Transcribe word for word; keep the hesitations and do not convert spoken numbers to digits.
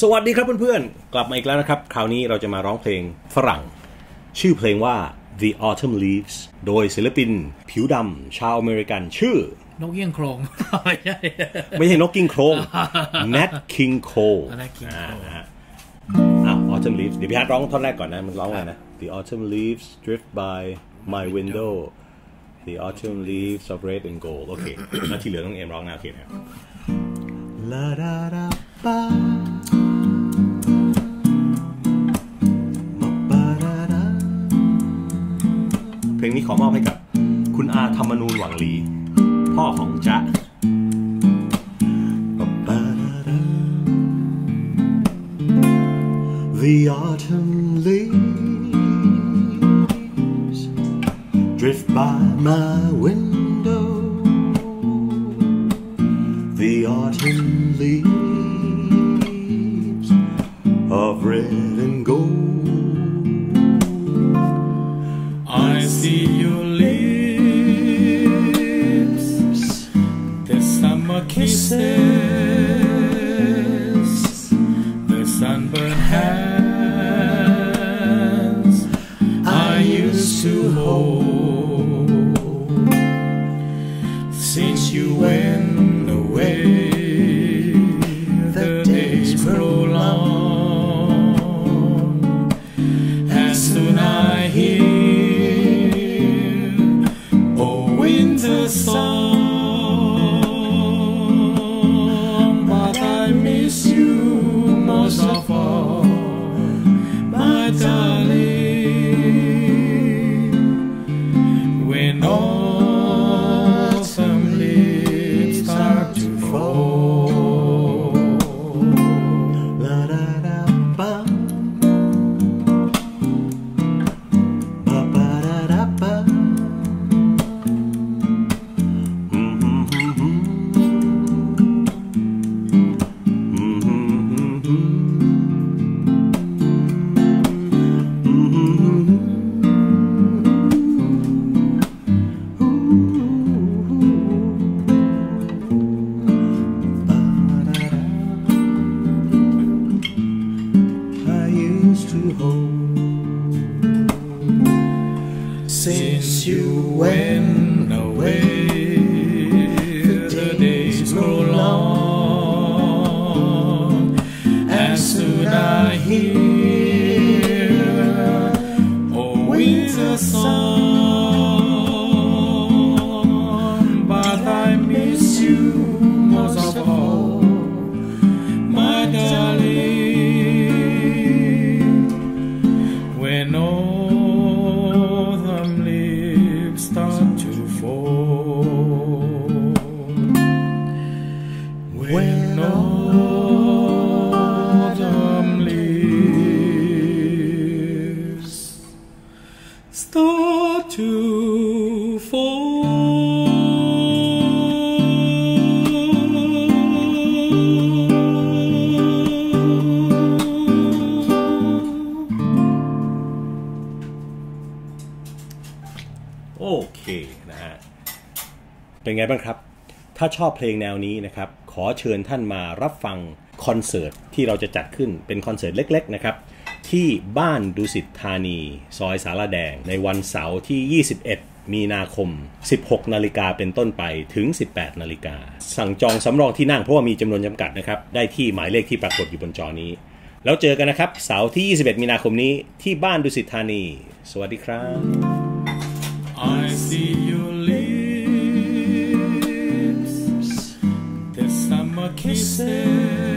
สวัสดีครับเพื่อนๆกลับมาอีกแล้วนะครับคราวนี้เราจะมาร้องเพลงฝรั่งชื่อเพลงว่า The Autumn Leaves โดยศิลปินผิวดำชาวอเมริกันชื่อนกเอี้ยงโครงไม่ใช่ไม่ใช่นกกิ้งโครง Nat King Cole อ่าอ่ะ Autumn Leaves เดี๋ยวพี่ฮัทร้องท่อนแรกก่อนนะมันร้องไงนะ The Autumn Leaves drift by my window The Autumn Leaves of red and gold โอเคแล้วที่เหลือต้องเอ็มร้องนะโอเคนะครับ La da da baเพลงนี้ขอมอบให้กับคุณอาธรรมนูญหวังลีพ่อของจ๊ะ The autumn leaves drift by my window The autumn leaves of red and gold I see your lips, the summer kisses, the sunburned hands I used to hold. Since you went away, the days grow long, and soon I hear the song, but I miss you most of all, my darling. When autumn leaves start to fall, la da da ba, ba ba da da ba. Since you went away, the days grow long, and soon I hear a winter song, but I miss you most of all, my darling. When autumn leaves start to fall, when autumn leaves start to fall.โอเคนะฮะเป็นไงบ้างครับถ้าชอบเพลงแนวนี้นะครับขอเชิญท่านมารับฟังคอนเสิร์ตที่เราจะจัดขึ้นเป็นคอนเสิร์ตเล็กๆนะครับที่บ้านดุสิตธานีซอยสารแดงในวันเสาร์ที่ยี่สิบเอ็ดมีนาคมสิบหกนาฬิกาเป็นต้นไปถึงสิบแปดนาฬิกาสั่งจองสำรองที่นั่งเพราะว่ามีจำนวนจำกัดนะครับได้ที่หมายเลขที่ปรากฏอยู่บนจอนี้แล้วเจอกันนะครับเสาร์ที่ยี่สิบเอ็ดมีนาคมนี้ที่บ้านดุสิตธานีสวัสดีครับ I see your lips, the summer kisses